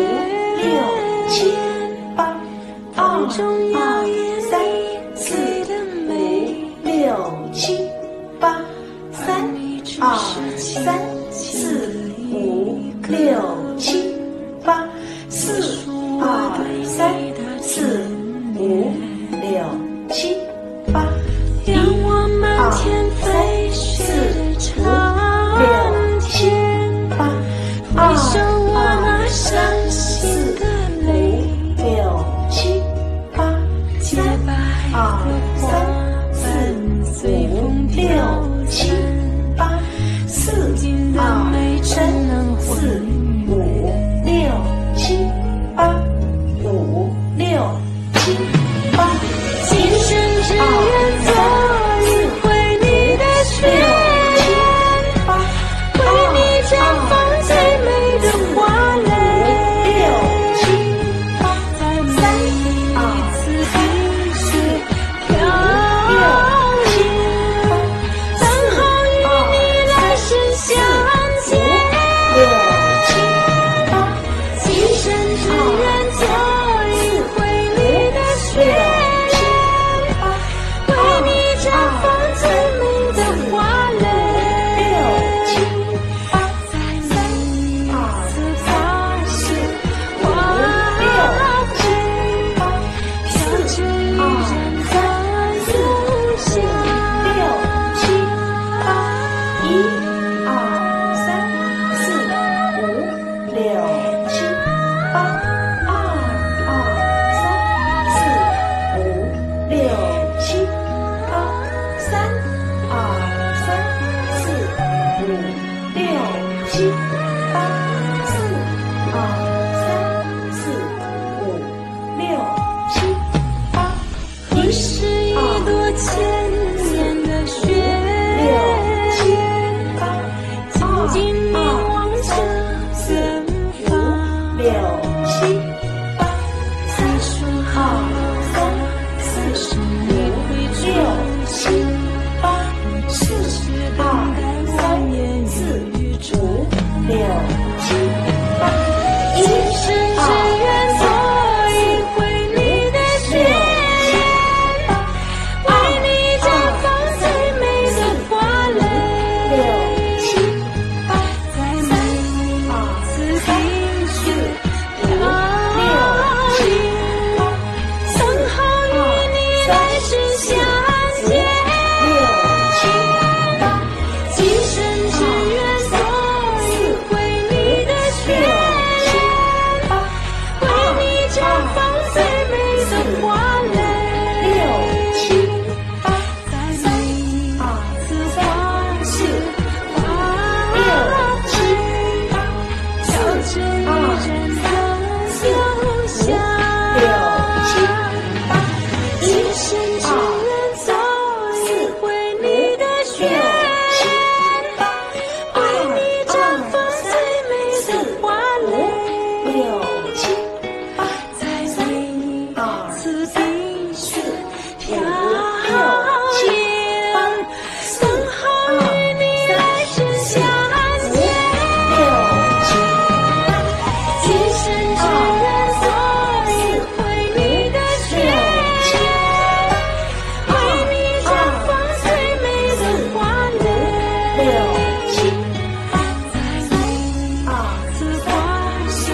六七八，二三四五六七八，三四五六七八，四三四五六七八， 让我们天飞雪长天，回首我那伤心的泪， 六七八， 洁白的花瓣随风六七八，四尽的美只能四五六七八，五六七八， 今生只愿做一回你的雪莲，为你绽放最美的花蕾，在每一次冰雪飘零，等候与你来生相见。今生只愿做一回你的雪莲，为你绽放最美的花蕾，在每一次发现花飞，飘着一人的忧伤。你是一朵千年的雪莲，静静凝望着远方。你说好此生你会重新，世事等待万言与主。今生只愿做一回你的雪莲，为你绽放最美的花蕾，在每一次冰雪飘零，等候与你来生相见。今生只愿做一回你的雪莲，为你绽放最美的花蕾，在每一次花谢花飞，飘着一人的忧伤。今生只愿做一回你的雪莲，为你绽放最美的花蕾，在每一次冰雪飘零，等候与你来生相见。今生只愿做一回你的雪莲，为你绽放最美的花蕾，在每一次花谢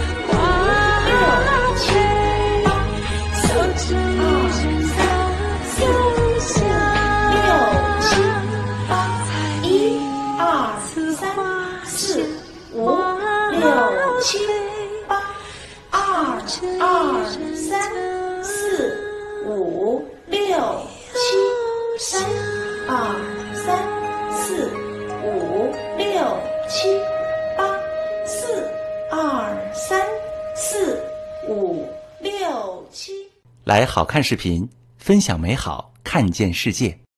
花飞，飘着一人的忧伤。在每一次花谢花飞， 二三四五六七三，二三四五六七八，四二三四五六七。 来好看视频，分享美好，看见世界。